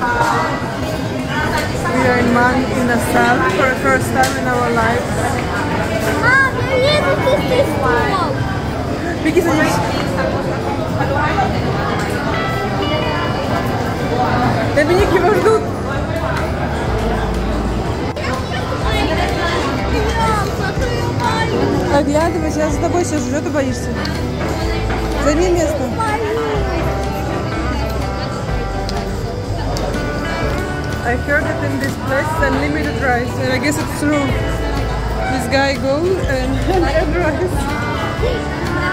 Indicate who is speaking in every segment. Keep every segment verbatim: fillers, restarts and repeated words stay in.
Speaker 1: We are in Mang Inasal for the first time in our lives.
Speaker 2: Mom, you're able to stay small.
Speaker 1: Because I Доминики вас ждут. Оглядывайся, я за тобой сижу, что ты боишься? Займи место. I heard that in this place it's unlimited rice, and I guess it's true. This guy goes and and rice.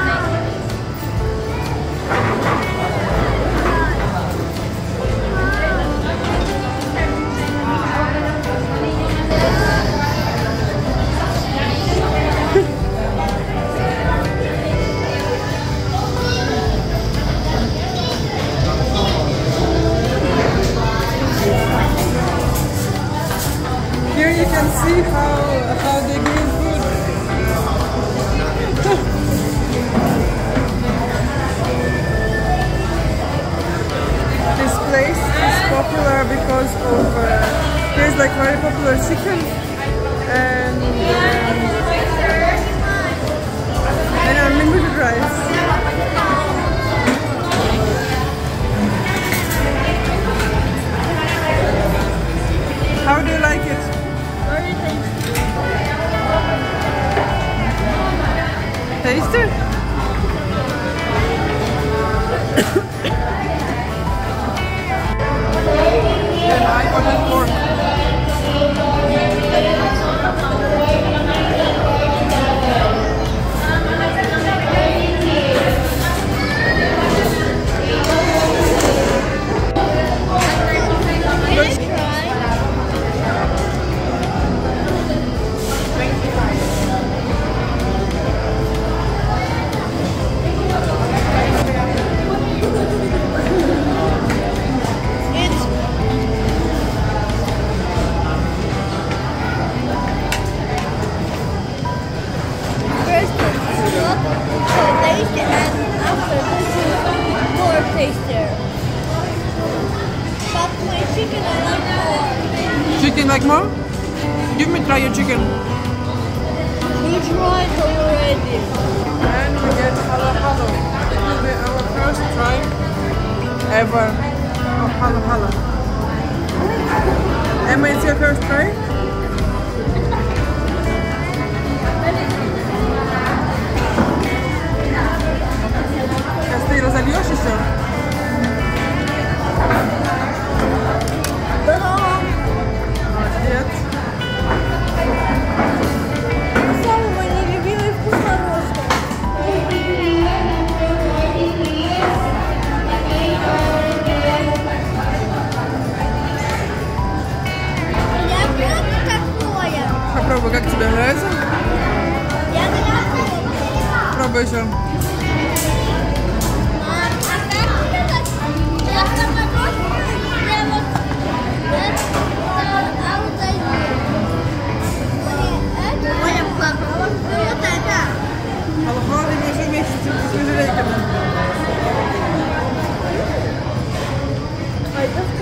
Speaker 1: Here you can see how how they grill food. This place is popular because of uh, there's like very popular chicken and um, and unlimited rice. How do you like it? Taste it? And I ordered pork. Chicken like more? Give me try your chicken.
Speaker 2: We tried already.
Speaker 1: And we get halo halo. It will be our first try ever of halo halo. Emma, it's your first try? Сейчас ты разольешь еще? Молодец.
Speaker 2: Самый мой нелюбимый вкус мороженого. Я пробую такое.
Speaker 1: Попробуй, как тебе нравится?
Speaker 2: Я готова.
Speaker 1: Пробуй еще. Алхоры не еще вместе с желейками.